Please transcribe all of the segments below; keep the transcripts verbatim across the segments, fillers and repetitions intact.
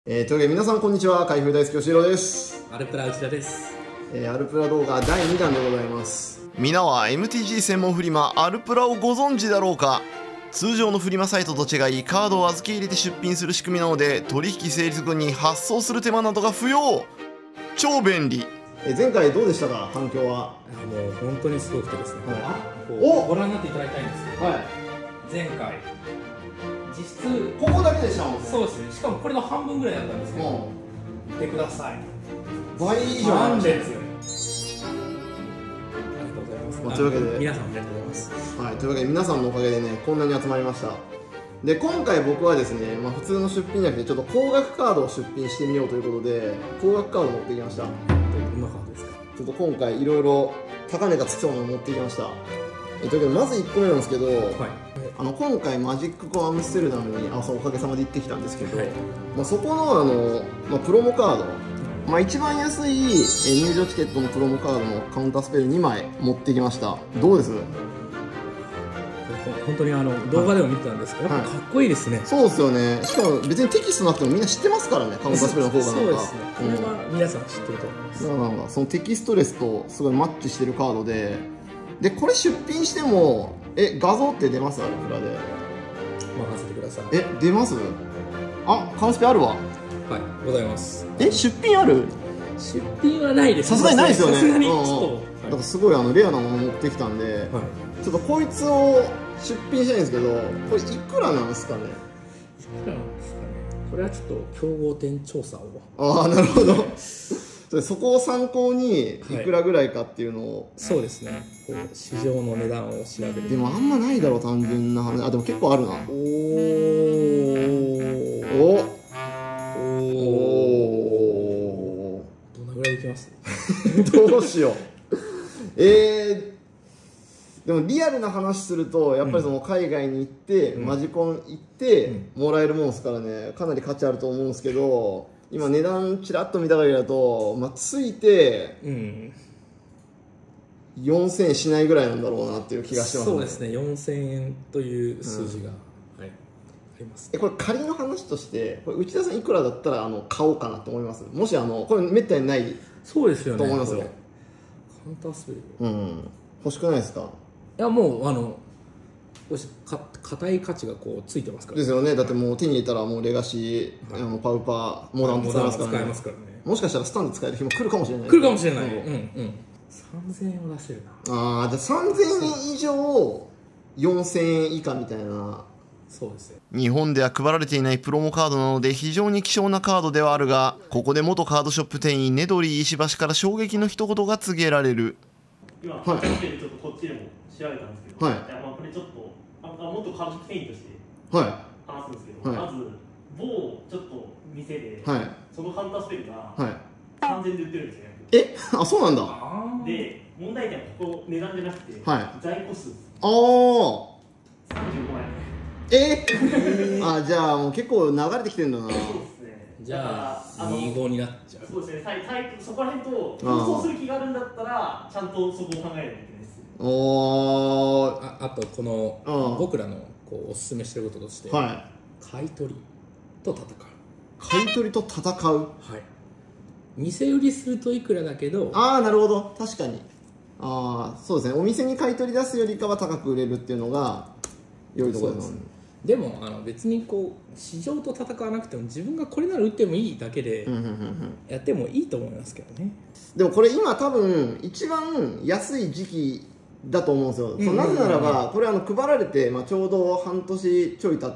えー、というわけで皆さんこんにちは、開封大好きよしひろです。 アルプラ内田です。 えー、アルプラ動画だいにだんでございます。 皆は エムティージー 専門フリマアルプラをご存知だろうか。通常のフリマサイトと違いカードを預け入れて出品する仕組みなので、取引成立後に発送する手間などが不要。超便利。 えー、前回どうでしたか、反響は。 もう本当にすごくてですね、 はい、 おご覧になっていただきたいんですけど、 はい、前回実質ここだけでしたもんね。 そうですね、しかもこれの半分ぐらいだったんですけど、見てください、 倍以上なんです。ありがとうございます。 まあ、というわけで皆さんありがとうございます。 はい、というわけで皆さんのおかげでね、こんなに集まりました。で、今回僕はですね、まあ、普通の出品じゃなくてちょっと高額カードを出品してみようということで、高額カードを持ってきました。 どんなカードですか。 ちょっと今回いろいろ高値がつきそうなのを持ってきました。えというわけでまずいっこめなんですけど、はい、あの今回マジックコアムステルダムにあそうおかげさまで行ってきたんですけど、はい、まあ、そこのあの、まあ、プロモカード、まあ、一番安い入場チケットのプロモカードのカウンタースペルにまい持ってきました。どうです？ 本当にあの動画でも見てたんですけど、やっぱかっこいいですね。はい、 そうですよね。しかも別にテキストなくてもみんな知ってますからね、カウンタースペルの方がなんか。 そうですね。これは皆さん知ってると思います。 だからなんかそのテキストレスとすごいマッチしてるカードで、でこれ出品してもえ画像って出ます？アルプラで任せてください。 え出ます？あ、カウンスペあるわ。 はい、ございます。 え出品ある？ 出品はないです。 さすがにないですよね。 さすがにちょっと、 うんうん、だからすごいあのレアなもの持ってきたんで、はい、ちょっとこいつを出品したいんですけど、これいくらなんですかね。 いくらなんですかね。これはちょっと競合店調査を。 ああ、なるほど。そこを参考にいくらぐらいかっていうのを、はい、 そうですね、こう市場の値段を調べる。 でもあんまないだろう、単純な話。あ、でも結構あるな。おーおお、 どんなぐらいいきます？ どうしよう。えー、でもリアルな話するとやっぱりその海外に行って、うん、マジコン行ってもらえるもんですからね、かなり価値あると思うんですけど、今値段ちらっと見た限りだと、まあ、ついてよんせんえんしないぐらいなんだろうなっていう気がしてますね。 そうですね、よんせんえんという数字が、うん、はい、あります、ね。 えこれ仮の話としてこれ内田さんいくらだったらあの買おうかなと思います？もしあのこれめったにないそうですよね、 と思いますよ。 カウンタースペル、 うん、欲しくないですか？ いやもうあのか硬い価値がこうついてますから、ね、 ですよね。だってもう手に入れたらもうレガシー、はい、あのパウパーモダン使えますからね。 ますからね。 もしかしたらスタンで使える日も来るかもしれない。 来るかもしれない。うんうん。さんぜんえんを出せるな。 ああ、じゃあさんぜんえん以上よんせんえん以下みたいな。 そうですね。 日本では配られていないプロモカードなので非常に希少なカードではあるが、ここで元カードショップ店員ネドリー石橋から衝撃の一言が告げられる。 今、はい、ちょっとこっちでも調べたんですけど、はい、いやまあこれちょっとあもっとカードショップ店員として話すんですけど、はい、まず某ちょっと店で、はい、そのカウンタースペルがさんぜんえんで売ってるんですよね。 え、あ、そうなんだ。 で、問題点はここ値段じゃなくて、はい、在庫数。 ああ。 さんじゅうごまんえん。あ、じゃあもう結構流れてきてるんだな。そうですね。 じゃあにごうになっちゃう。 そうですね。そこら辺と競争する気があるんだったらちゃんとそこを考えないといけないです。 おー。 あ、あとこの僕らのこうおすすめしてることとして、はい、買い取りと戦う。 買い取りと戦う。はい。 店売りするといくらだけど、 ああ、なるほど、確かに。ああ、そうですね。お店に買い取り出すよりかは高く売れるっていうのが良いところですね。 でもあの別にこう市場と戦わなくても自分がこれなら売ってもいいだけでやってもいいと思いますけどね。 でもこれ今多分一番安い時期だと思うんですよ。なぜならばこれあの配られて、まあ、ちょうど半年ちょい経って、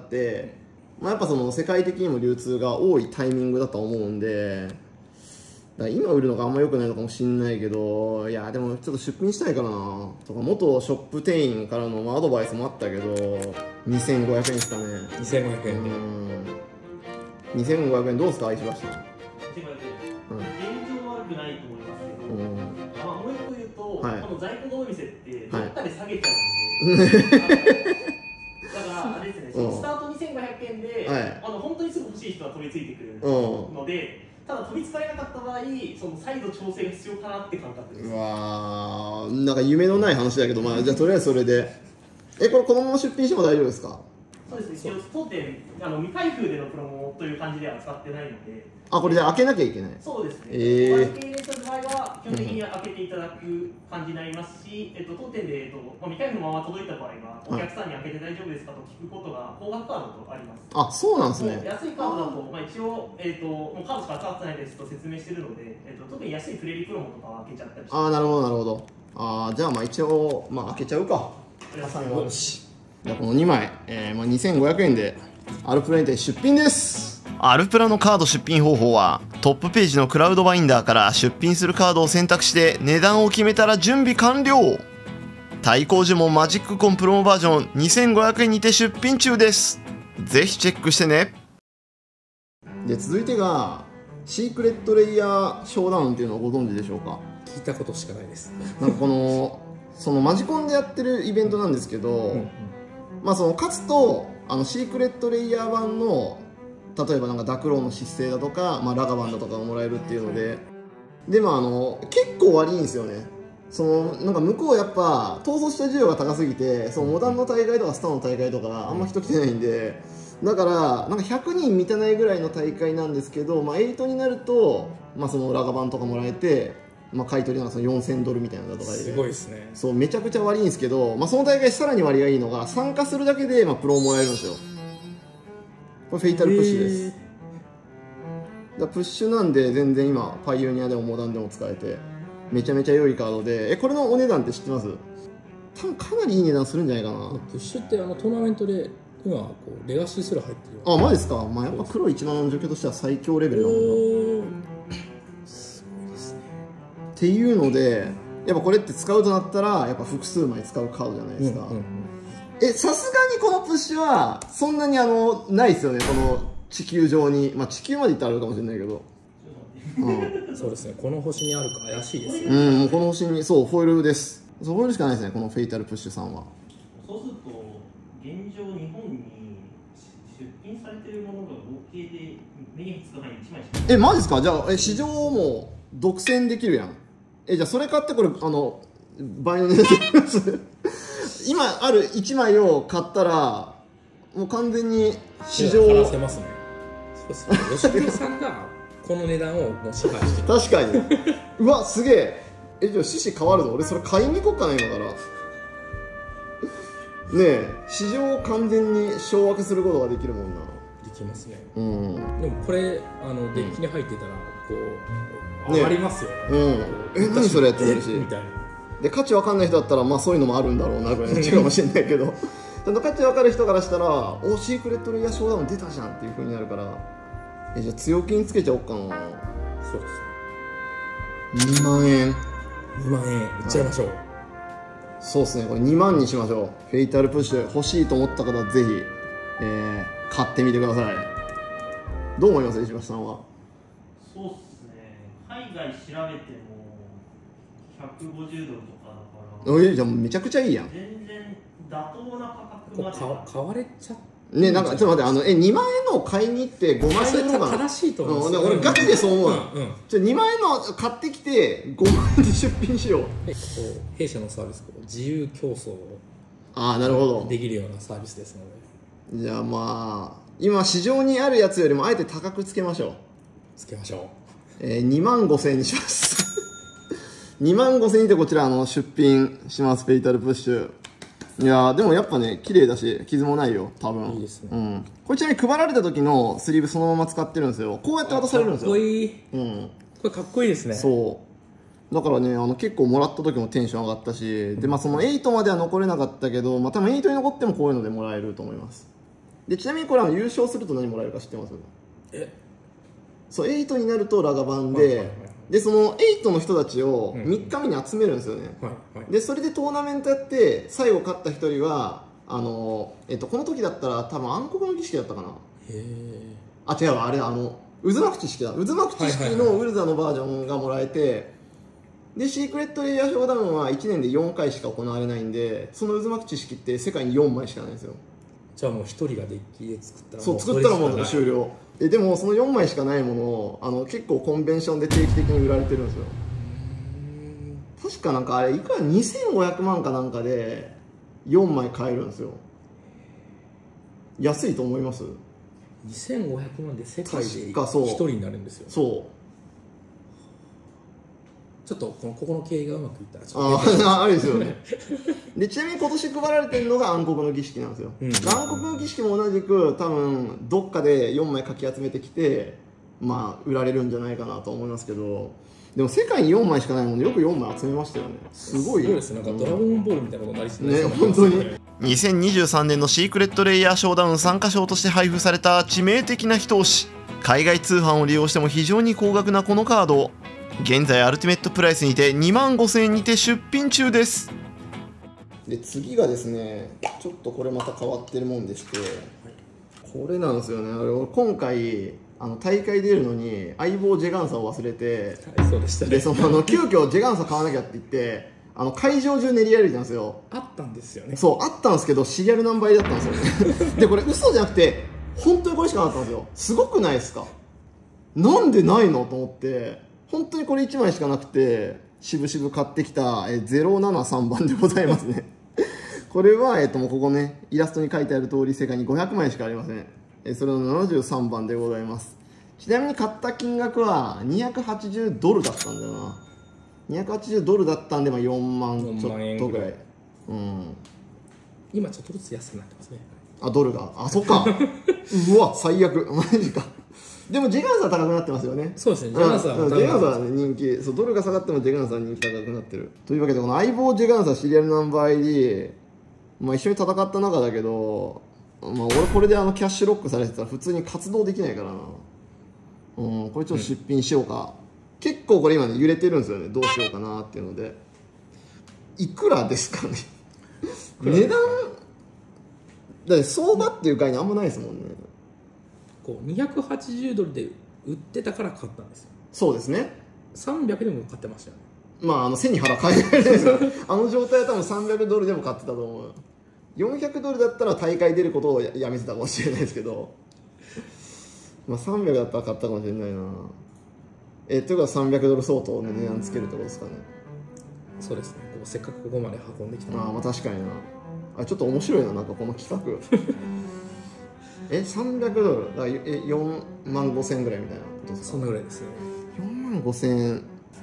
まあ、やっぱその世界的にも流通が多いタイミングだと思うんで、だから今売るのがあんま良くないのかもしれないけど、いやでもちょっと出品したいかなとか、元ショップ店員からのアドバイスもあったけどにせんごひゃくえんですかね。 にせんごひゃくえんでにせんごひゃくえんどうですか、石橋さん。 にせんごひゃくえん、現状悪くないと思いますけど、うん、まあもう一個言うと、はい、この在庫のお店ってどっかで下げちゃうんで、はい、だからあれですね、そのスタートにせんごひゃくえんで、はい、あの本当にすぐ欲しい人は飛びついてくるので、ただ飛びつかれなかった場合、その再度調整が必要かなって感覚です。 うわー、なんか夢のない話だけど、まあじゃあとりあえずそれで、えこれこのまま出品しても大丈夫ですか？ そうですね、一応当店あの未開封でのプロモという感じでは扱ってないので。 あ、これじゃあ開けなきゃいけない。 そうですね。 えー、 お預け入れする場合は基本的に開けていただく感じになりますし、えっと当店でえっとまあ未開封のまま届いた場合はお客さんに開けて大丈夫ですかと聞くことが高額カードとあります。 あ、そうなんですね。 安いカードだとまあ一応えっともうカードしか使ってないですと説明してるので、えっと特に安いプレリプロモとかは開けちゃったりして。 ああ、なるほどなるほど。ああ、じゃあまあ一応まあ開けちゃうか。ハサミもあるし。じゃあこのにまい、えー、まあにせんごひゃくえんでアルプラにて出品です。 アルプラのカード出品方法はトップページのクラウドバインダーから出品するカードを選択して値段を決めたら準備完了。対抗呪文マジックコンプロモバージョンにせんごひゃくえんにて出品中です。ぜひチェックしてね。 で続いてがシークレットレイヤーショーダウンっていうのをご存知でしょうか。 聞いたことしかないです。 なんかこのそのマジコンでやってるイベントなんですけど、うんうん、まあその勝つとあのシークレットレイヤー版の例えばなんかダクローの失勢だとか、まあ、ラガバンだとかがもらえるっていうので、でもあの結構悪いんですよね。そのなんか向こうやっぱ逃走した需要が高すぎて、そのモダンの大会とかスターの大会とかあんま人来てないんで、だからなんかひゃくにん満たないぐらいの大会なんですけど、まあ、はちになると、まあ、そのラガバンとかもらえて、まあ、買い取りなんかそのよんせんドルみたいなのとかで、 すごいですね。 そうめちゃくちゃ悪いんですけど、まあ、その大会さらに割がいいのが参加するだけでまあプロをもらえるんですよ。これフェイタルプッシュです。だプッシュなんで全然今パイオニアでもモダンでも使えてめちゃめちゃ良いカードで、えこれのお値段って知ってます？多分かなりいい値段するんじゃないかな。 プッシュってあのトーナメントで今こうレガシーすら入ってるよ。 あ、マジですか。まあやっぱ黒いちまんの状況としては最強レベルだもんな。 すごいですね。 っていうのでやっぱこれって使うとなったらやっぱ複数枚使うカードじゃないですか。うんうんうん、えさすがにこのプッシュはそんなにあのないですよね。この地球上に、まあ地球まで行ったらあるかもしれないけど、 うん、そうですね。この星にあるか怪しいですよね。うん、もうこの星にそうフォイルです。そうフォイルしかないですね。このフェイタルプッシュさんは。 そうすると現状日本に出品されているものが合計で目につく範囲いちまいしかない。 えマジですか。じゃあえ市場も独占できるやん。えじゃあそれ買ってこれあの倍の値段できます。今あるいちまいを買ったらもう完全に市場を払せますね。そうですね。吉木さんがこの値段をもう支配してる。 確かに。うわすげえ。えじゃあ獅子変わるぞ。俺それ買いに行こうかな今から。ねえ市場を完全に掌握することができるもんな。 できますね。 うん。 でもこれあのデッキに入ってたらこう上がりますよね。 うん。え何それって言うし。 みたいな。で価値わかんない人だったらまあそういうのもあるんだろうなぐらいの違うかもしれないけど。ちゃんと価値分かる人からしたらおシークレットレイヤーショーダウン出たじゃんっていう風になるから、えじゃあ強気につけちゃおうかな。 そうですにまんえんにまんえんいっちゃいましょう。 そうですねこれにまんにしましょう。フェイタルプッシュ欲しいと思った方はぜひ、えー、買ってみてください。どう思います石橋さんは。 そうっすね海外調べてもひゃくごじゅうドルとかだからえじゃあめちゃくちゃいいやん。 全然妥当な価格まで買われちゃってねなんかちょっと待ってあのえにまんえんの買いに行ってごまんえんとか正しいと思うんですよ、 うん、俺ガチでそう思う、 うんうん、 ちょにまんえんの買ってきてごまんえんで出品しよう。こう弊社のサービス自由競争をああなるほどできるようなサービスですので、 じゃあまあ今市場にあるやつよりもあえて高くつけましょう。 つけましょう、 えー、にまんごせんえんにしますにまんごせんえんでこちらあの出品します。フェイタルプッシュ。いやーでもやっぱね綺麗だし傷もないよ多分。 いいですね、 うん、これちなみに配られた時のスリーブそのまま使ってるんですよ。こうやって渡されるんですよ。 かっこいい、 うん、 これかっこいいですね。 そうだからねあの結構もらった時もテンション上がったし、でまあそのはちまでは残れなかったけど、まあ、多分はちに残ってもこういうのでもらえると思います。でちなみにこれは優勝すると何もらえるか知ってます？ えそうはちになるとラガバンで、はいはいはい、でそのはちの人たちをみっかめに集めるんですよね、うんはいはい、でそれでトーナメントやって最後勝ったひとりはあの、えっと、この時だったら多分暗黒の儀式だったかな。へあ違うあれあの渦巻く知識だ。渦巻く知識のウルザのバージョンがもらえて、でシークレットレイヤーショーダウンはいちねんでよんかいしか行われないんで、その渦巻く知識って世界によんまいしかないんですよ。 じゃあもうひとりがデッキで作ったらそう作ったらもう終了。えでもそのよんまいしかないものをあの結構コンベンションで定期的に売られてるんですよ。確かなんかあれいくらにせんごひゃくまんかなんかでよんまい買えるんですよ。 安いと思います？ にせんごひゃくまんで世界で確かそうひとりになるんですよ。 そうちょっとこのここの経営がうまくいったらちょあっとああれですよねでちなみに今年配られてるのが暗黒の儀式なんですよ、うん、暗黒の儀式も同じく多分どっかでよんまいかき集めてきてまあ売られるんじゃないかなと思いますけど、でも世界によんまいしかないもんでよくよんまい集めましたよね。すごいすごいですね。なんかドラゴンボールみたいなことになりそうですね本当に。 にせんにじゅうさんねんのシークレットレイヤーショーダウン参加賞として配布された致命的な一押し、海外通販を利用しても非常に高額なこのカード、現在アルティメットプライスにてにまんごせんえんにて出品中です。 で次がですね、ちょっとこれまた変わってるもんでして、これなんですよね。俺今回あの大会出るのに相棒ジェガンサを忘れて、 はい、そうでしたね。 でそのあの急遽ジェガンサ買わなきゃって言ってあの会場中練り歩いてたんですよ。 あったんですよね。 そうあったんですけどシリアル何倍だったんですよねでこれ嘘じゃなくて本当にこれしかなかったんですよ。すごくないですか？なんでないのと思って、本当にこれいちまいしかなくて渋々買ってきたえゼロななさんばんでございますねこれは、えっと、もうここねイラストに書いてある通り世界にごひゃくまいしかありません。えそれのななじゅうさんばんでございます。ちなみに買った金額はにひゃくはちじゅうドルだったんだよな。にひゃくはちじゅうドルだったんで、まあ、よんまんちょっとぐらい。うん、 今ちょっとずつ安くなってますね。 あドルがあそっかうわ最悪マジか。でもジェガンサー高くなってますよね。 そうですね、ジェガンサーはジェガンサーは人気、そうドルが下がってもジェガンサー人気高くなってるというわけで、この相棒ジェガンサーシリアルナンバー アイディー、まあ、一緒に戦った中だけど、まあ、俺これであのキャッシュロックされてたら普通に活動できないからな。うん、これちょっと出品しようか、うん、結構これ今ね揺れてるんですよね。どうしようかなっていうので、いくらですかね値段だって相場っていう概念あんまないですもんね。 こうにひゃくはちじゅうドルで売ってたから買ったんですよ。 そうですね。 さんびゃくでも買ってましたよね。 まああの背に腹変えられるんですよあの状態は多分さんびゃくドルでも買ってたと思う。よんひゃくドルだったら大会出ることをやめてたかもしれないですけどまあさんびゃくだったら買ったかもしれないな。えというかさんびゃくドル相当の値段つけるってことですかね。 そうですね。こうせっかくここまで運んできた。 ああまあ確かにな。あちょっと面白いな、なんかこの企画えさんびゃくドルだえよんまんごせんぐらいみたいなことですか。 そんなぐらいですね。 よんまんごせん。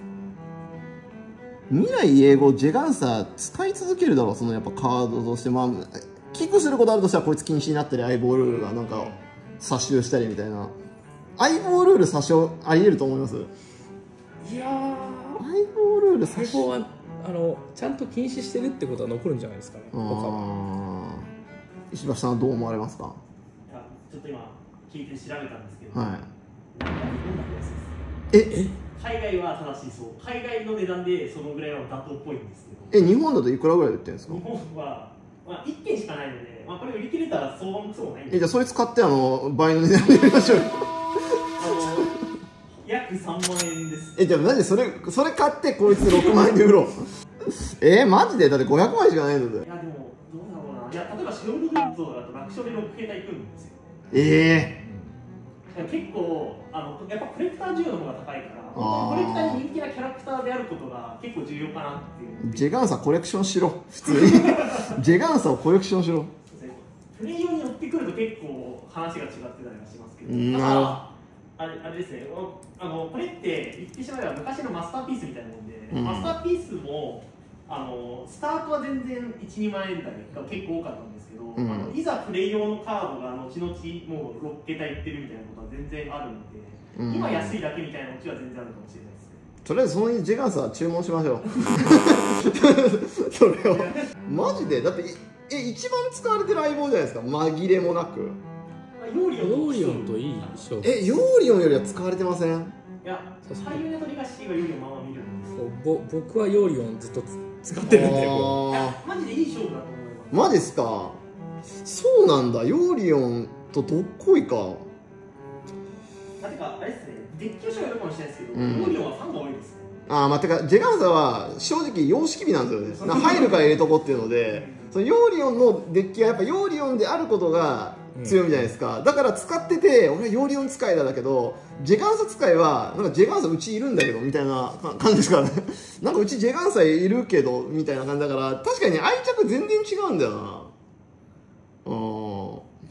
未来永劫ジェガンサー使い続けるだろう、そのやっぱカードとして。まあ寄付することあるとしたらこいつ禁止になったり、相棒ルールがなんか殺傷したりみたいな。相棒ルール殺傷ありえると思います？ いやー、 相棒ルール殺傷相棒はあのちゃんと禁止してるってことは残るんじゃないですかね。他は。 石橋さんはどう思われますか？ いやちょっと今聞いて調べたんですけど、 はい、 なんか日本だけ安いです。 え海外は正しいそう。海外の値段でそのぐらいは妥当っぽいんですけど。 え日本だといくらぐらいで売ってるんですか？ 日本は、まあ、いっけんしかないので、まあ、これ売り切れたら相場もクソもないんで。 えじゃあそいつ買ってあの倍の値段で売りましょうよあの約さんまんえんです。 えじゃあマジでそれそれ買ってこいつろくまんえんで売ろうえー、マジでだってごひゃくまいしかないので。 いやでもどうだろうな。いや例えばシノブグッズだと楽勝でろくけいたいくんですよ。 ええー、結構あのやっぱコレクター需要の方が高いから、本当にコレクターに人気なキャラクターであることが結構重要かなっていう。 ジェガンサーコレクションしろ普通にジェガンサーをコレクションしろ。 プレイ用に寄ってくると結構話が違ってたりはしますけど、 なるほど。 あれあれですね、あのこれって言ってしまえば昔のマスターピースみたいなもんで、 うん、 マスターピースもあのスタートは全然いち、にまんえん台が結構多かったんですけど、うん、あのいざプレイ用のカードが後々もうろっけたいってるみたいなことは全然あるので、うん、今安いだけみたいなオチは全然あるかもしれないですね。 とりあえずそのジェガンサー注文しましょうそれをマジでだってえ一番使われてる相棒じゃないですか、紛れもなく。 ヨーリオンといいでしょう。 えヨーリオンよりは使われてません？ いや、ハイユネとリガシーはヨーリオンまあまあ見るんですよ。 ぼ僕はヨーリオンずっと使ってるんで、 マジでいい勝負だと思います。 マジっすか？そうなんだ、ヨーリオンとどっこいか。 あてかあれですね、デッキの人がいるかもしれないですけど、うん、ヨーリオンはファンが多いですね。ああまあてかジェガンサーは正直様式美なんですよね。入るから入れとこっていうので、そのヨーリオンのデッキはやっぱヨーリオンであることが強いじゃないですか、うん、だから使ってて俺はヨーリオン使いだだけどジェガンサ使いはなんかジェガンサうちいるんだけどみたいな感じですからねなんかうちジェガンサいるけどみたいな感じだから、確かに愛着全然違うんだよな。うん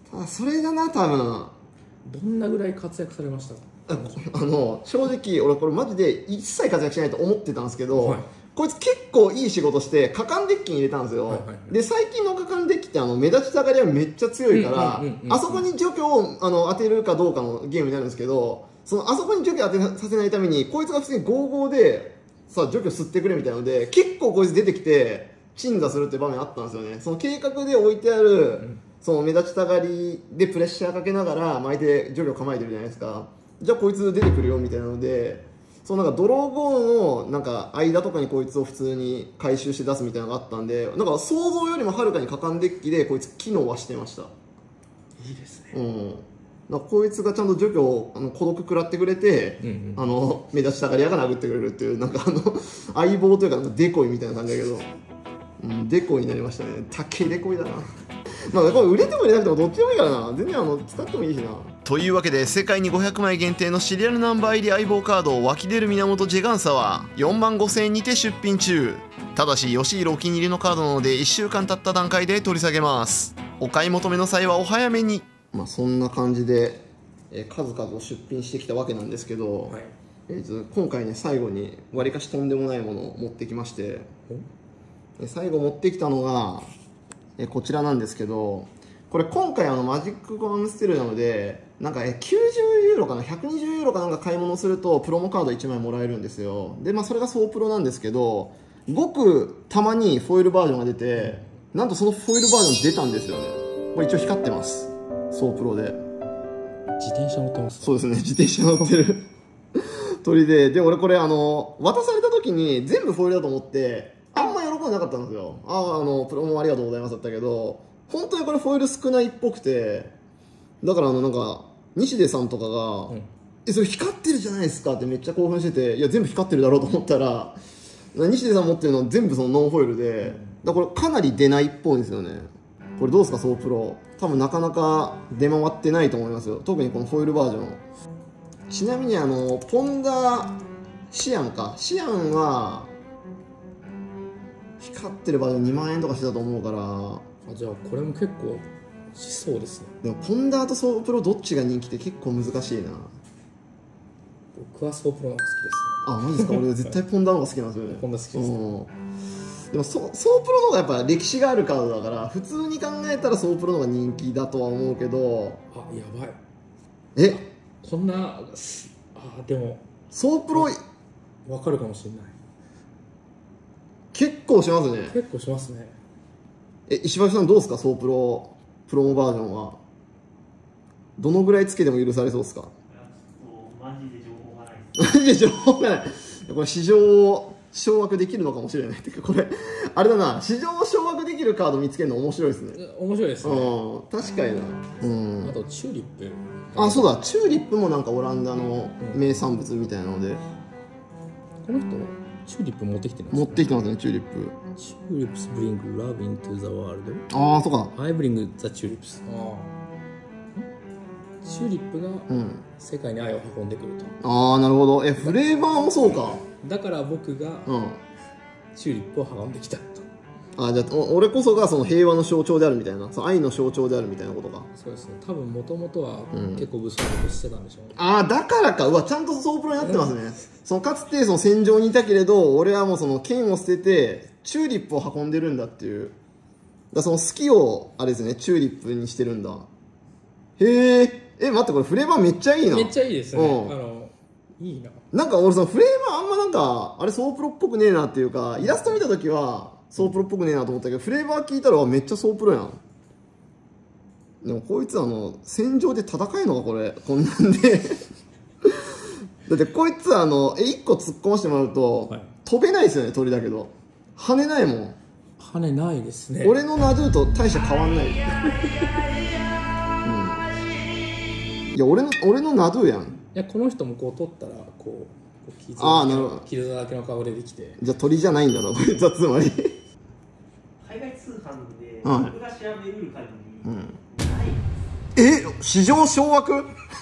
ただそれがな多分どんなぐらい活躍されました？ あの正直俺これマジで一切活躍しないと思ってたんですけど、はい、こいつ結構いい仕事して果敢デッキに入れたんですよ、はいはいはい、で最近の果敢デッキってあの目立ちたがりはめっちゃ強いからあそこに除去をあの当てるかどうかのゲームになるんですけど、そのあそこに除去当てさせないためにこいつが普通にゴーゴーでさ除去吸ってくれみたいなので結構こいつ出てきて鎮座するって場面あったんですよね。その計画で置いてある、うん、その目立ちたがりでプレッシャーかけながら相手除去構えてるじゃないですか。じゃあこいつ出てくるよみたいなので、そのなんかドローゴーのなんか間とかにこいつを普通に回収して出すみたいなのがあったんで、なんか想像よりもはるかに果敢デッキでこいつ機能はしてました。 いいですね。 うん。なんかこいつがちゃんと除去をあの孤独食らってくれて、うんうん、あの目立ちたがり屋が殴ってくれるっていうなんかあの相棒というかなんかデコイみたいな感じだけど、うん、デコイになりましたね。高いデコイだな。まあこれ売れても売れなくてもどっちでもいいからな。全然あの使ってもいいしな。 というわけで世界にごひゃくまい限定のシリアルナンバー入り相棒カード湧き出る源ジェガンサはよんまんごせんえんにて出品中。ただし吉弘お気に入りのカードなのでいっしゅうかん経った段階で取り下げます。お買い求めの際はお早めに。 まあそんな感じで、えー、数々を出品してきたわけなんですけど、はい、えー、今回ね最後にわりかしとんでもないものを持ってきまして、えー、最後持ってきたのが、えー、こちらなんですけど、これ今回あのマジックコアムステルなのでなんかえきゅうじゅうユーロかなひゃくにじゅうユーロかなんか買い物するとプロモカードいちまいもらえるんですよ。でまあそれがソープロなんですけど、ごくたまにフォイルバージョンが出て、なんとそのフォイルバージョン出たんですよね。これ一応光ってます、ソープロで。 自転車乗ってます。 そうですね、自転車乗ってる鳥で。で俺これあの渡された時に全部フォイルだと思ってあんま喜んでなかったんですよ。あああのプロモありがとうございますだったけど、本当にこれフォイル少ないっぽくて、だからあのなんか西出さんとかが、うん、えそれ光ってるじゃないですかってめっちゃ興奮してて、いや全部光ってるだろうと思ったら西出さん持ってるの全部そのノンフォイルで、だからこれかなり出ないっぽいんですよね。これどうですかソープロ、多分なかなか出回ってないと思いますよ、特にこのフォイルバージョン。ちなみにあのポンダシアンかシアンは光ってるバージョンにまんえんとかしてたと思うから、 あじゃあこれも結構しそうですね。 でもポンダーとソープロどっちが人気って結構難しいな。 僕はソープロの方が好きですね。 あマジですか。俺絶対ポンダーの方が好きなんですよね。 ポンダー好きですね、うんでも ソ, ソープロの方がやっぱ歴史があるカードだから普通に考えたらソープロの方が人気だとは思うけど、 あやばいえこんなあでもソープロわかるかもしれない。 結構しますね。 結構しますね。 え石橋さんどうですか、ソープロプロモバージョンはどのぐらいつけても許されそうですか。 マジで情報がないマジで情報がないこれ市場を掌握できるのかもしれないっていうか、これあれだな、市場を掌握できるカード見つけるの面白いですね。 面白いですね。 うん確かにな。うんあとチューリップ、 あそうだチューリップもなんかオランダの名産物みたいなので、 この人チューリップ持ってきてるんですね。持ってきてますねチューリップ。 チューリップスブリングラブイントゥザワールド。 ああそうか。 アイブリングザチューリップス。ああチューリップが世界に愛を運んでくると。 ああなるほど。えフレーバーもそうか。 だから僕がチューリップを運んできたと。 あじゃあ俺こそがその平和の象徴であるみたいな、その愛の象徴であるみたいなことか。 そうですね。多分もともとは結構武装としてたんでしょうね。 ああだからか。うわちゃんとソープロになってますね。そのかつてその戦場にいたけれど俺はもうその剣を捨ててチューリップを運んでるんだっていう、だその好きをあれですねチューリップにしてるんだ。へえ。え待ってこれフレーバーめっちゃいいな。 めっちゃいいですね。うん、あのいいな。 なんか俺そのフレーバーあんまなんかあれソープロっぽくねえなっていうか、イラスト見た時はソープロっぽくねえなと思ったけど、フレーバー聞いたらめっちゃソープロやん。でもこいつあの戦場で戦えるのかこれこんなんでだってこいつあのえいっこ突っ込ませてもらうと、はい、飛べないですよね鳥だけど跳ねないもん。 跳ねないですね。 俺のナドゥと大して変わんない、うん、いや俺の俺のナドゥやん。いやこの人もこう取ったらこう傷ああなるほど、 傷だらけの顔でできて、 じゃあ鳥じゃないんだなこいつはつまり海外通販で僕が調べる限り、うん、ないえ市場掌握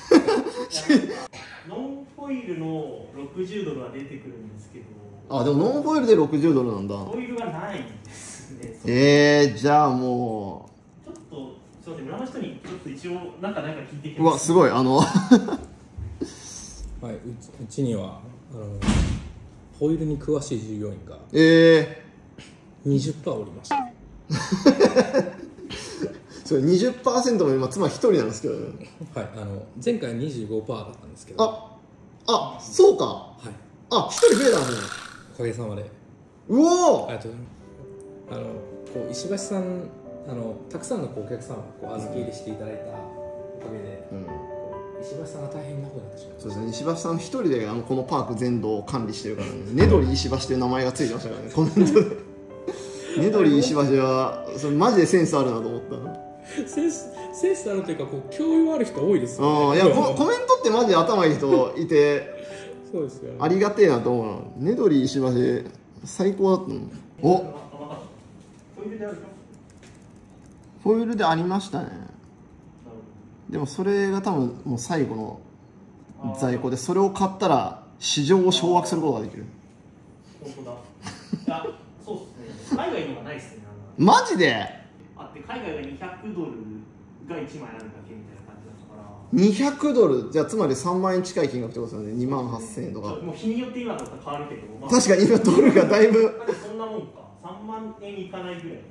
ノンフォイルのろくじゅうドルは出てくるんですけど、 あでもノンフォイルでろくじゅうドルなんだ。 フォイルがないですね。 えー、じゃあもうちょっとすみません、村の人にちょっと一応なんかなんか聞いてきます。うわすごい、あのはい、 うち、うちにはあのホイールに詳しい従業員がえー、にじゅっパーセント おりました、ね、 それ にじゅっパーセント も今妻一人なんですけどね。 はい、あの前回 にじゅうごパーセント だったんですけど、 ああそうか、 はい、 あ一人増えたんですね。 おかげさまで。 うおー、 ありがとうございます。あのこう石橋さん、あのたくさんのこうお客様をこう預け入れしていただいたおかげで、うん、石橋さんが大変なことになってしまいました。 そうですね、石橋さん一人であのこのパーク全土を管理してるからね。ねどり石橋という名前がついてましたからね、コメントでねどり石橋はそれマジでセンスあるなと思ったな。 センスセンスあるというか、こう教養ある人多いですよね。 あいやココメントってマジで頭いい人いてそうですよ、ね、 ありがてえなと思うな。ねどり石橋最高だったの。おフォイルでありましたね。でもそれが多分もう最後の在庫で、それを買ったら市場を掌握することができる。 本当だ。あ、そうですね。海外のがないですね。 マジで？ あって海外がにひゃくドルがいちまいあるだけみたいな感じだったから。 にひゃくドル、じゃあつまりさんまんえん近い金額ってことですよね。にまんはっせんえんとか。 もう日によって今だったら変わるけど、まあ、 確かに今ドルがだいぶそんなもんか。さんまんえんいかないぐらい。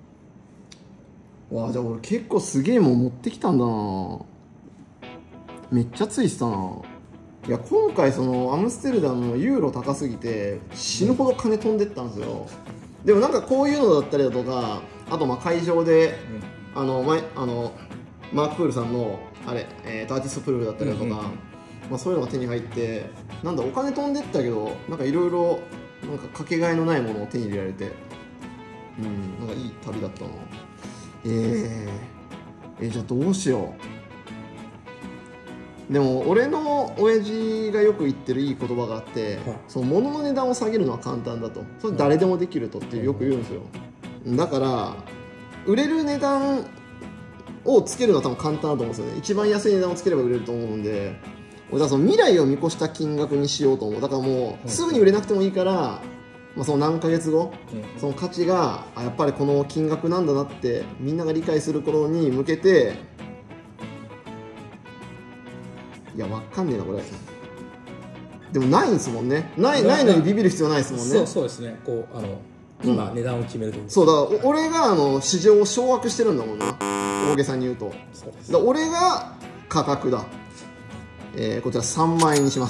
わあ、じゃあ俺結構すげえもん持ってきたんだな。めっちゃついてたな。いや今回そのアムステルダムのユーロ高すぎて死ぬほど金飛んでったんですよ。でもなんかこういうのだったりだとか、あとまあ会場で、うん、あの前あのマーク・プールさんのあれ、えー、アーティストプルーフだったりだとか、うんうんうん、まあ、そういうのが手に入って、なんだお金飛んでったけどなんかいろいろなんかかけがえのないものを手に入れられて、うん、なんかいい旅だったな。えー、えー、じゃあどうしよう。でも俺の親父がよく言ってるいい言葉があって、はい、その物の値段を下げるのは簡単だと、それ誰でもできるとってよく言うんですよ。だから売れる値段をつけるのは多分簡単だと思うんですよね。一番安い値段をつければ売れると思うんで、俺はその未来を見越した金額にしようと思う。だからもうすぐに売れなくてもいいから、まあ、その何ヶ月後、うん、その価値があやっぱりこの金額なんだなってみんなが理解する頃に向けて、いやわかんねえなこれ。でもないんですもんね。ないないのにビビる必要ないですもんね。 そうそうですね。こうあの今、うん、値段を決めるという。 そうだから俺があの市場を掌握してるんだもんな。大げさに言うと。そうです。だ俺が価格だ。えー、こちらさんまんえんにします。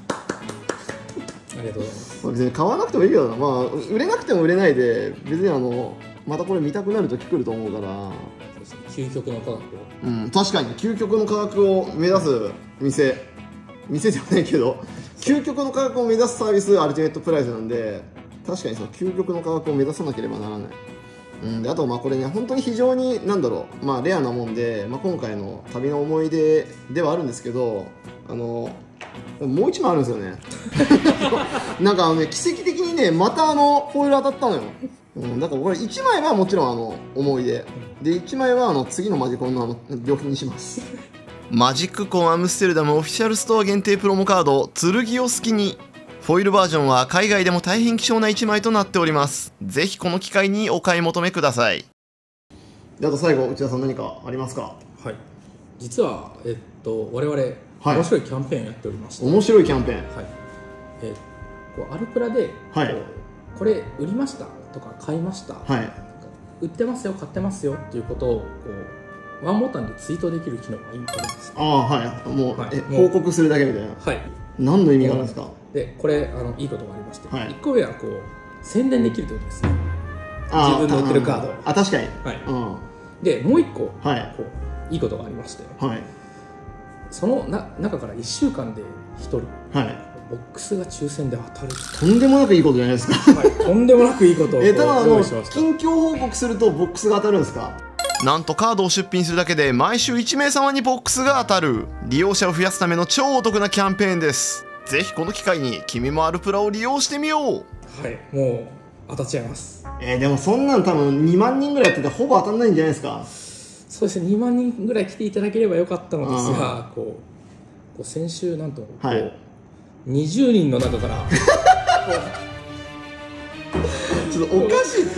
ありがとうございます。 別に買わなくてもいいけどな、まあ、売れなくても売れないで別にあのまたこれ見たくなる時来ると思うから。 究極の価格を、 うん、確かに究極の価格を目指す店店ではないけど究極の価格を目指すサービスアルティメットプライスなんで、確かにその究極の価格を目指さなければならない。うん、であとまあこれね本当に非常に何だろう、まあ、レアなもんで、まあ、今回の旅の思い出ではあるんですけど、あのもう一枚あるんですよねなんかあのね奇跡的にねまたあのホイール当たったのよ。うん、だからこれいちまいはもちろんあの思い出で、いちまいはあの次のマジコンのあの料金にしますマジックコンアムステルダムオフィシャルストア限定プロモカード剣を好きに、フォイルバージョンは海外でも大変希少ないちまいとなっております。ぜひこの機会にお買い求めください。 であと最後内田さん何かありますか？ はい、実はえっと我々、はい、面白いキャンペーンやっておりまして。 面白いキャンペーン、はい、 えこうアルプラで、はい、こ, これ売りましたとか買いました、はい、売ってますよ買ってますよっていうことをこうワンボタンでツイートできる機能が今あるんです。 ああはいもう、はい、え報告するだけみたいな。はい、何の意味があるんですか？ でこれあのいいことがありまして、はい、いっこめはこう宣伝できるってことですね。自分の売ってるカード。 あ確かに、 はい、うん、でもういっこ、はい、こういいことがありまして、はい、そのな中からいっしゅうかんでひとり、はい、ボックスが抽選で当たる。 とんでもなくいいことじゃないですか、 はい、とんでもなくいいことをえただあの近況報告するとボックスが当たるんですか？ なんとカードを出品するだけで毎週いちめいさまにボックスが当たる、利用者を増やすための超お得なキャンペーンです。ぜひこの機会に君もアルプラを利用してみよう。 はい、もう当たっちゃいます。 えー、でもそんなん多分にまんにんぐらいやっててほぼ当たんないんじゃないですか？ そうですね、にまんにんぐらい来ていただければよかったのですが、こうこう先週なんとこう、はい、にじゅうにんの中からちょっとおかしいって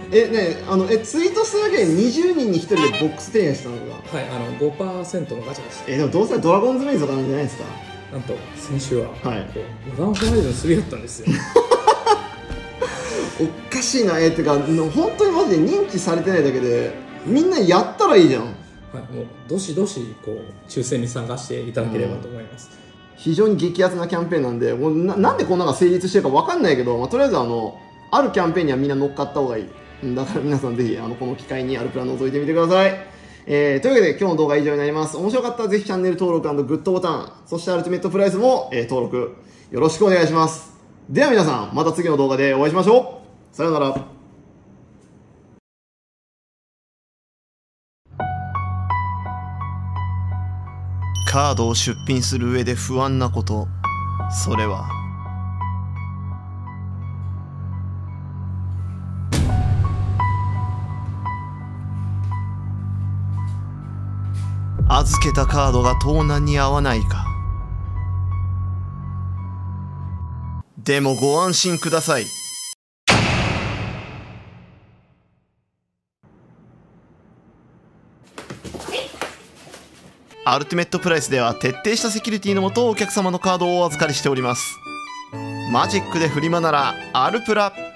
えねあのえツイートするだけでにじゅうにんにひとりでボックス提案したのが、 はい、あの ごパーセント のガチャでした。 えでもどうせドラゴンズメイズとかなんじゃないですか。 なんと先週は、 はい、 こうモダンホライズンスリーだったんですよ。 おかしいな。えってか本当にマジで認知されてないだけでみんなやったらいいじゃん。はい、 もうどしどしこう抽選に参加していただければと思います。 うん、非常に激アツなキャンペーンなんで、もう な, なんでこんなのが成立してるか分かんないけど、まあ、とりあえずあのあるキャンペーンにはみんな乗っかった方がいい。だから皆さんぜひあのこの機会にアルプラ覗いてみてください。えー、というわけで今日の動画は以上になります。面白かったらぜひチャンネル登録&グッドボタン、そしてアルティメットプライスも、えー、登録よろしくお願いします。では皆さんまた次の動画でお会いしましょう。さようなら。 カードを出品する上で不安なこと、それは預けたカードが盗難に合わないか。でもご安心ください。アルティメットプライスでは徹底したセキュリティのもとお客様のカードをお預かりしております。マジックでフリマならアルプラ。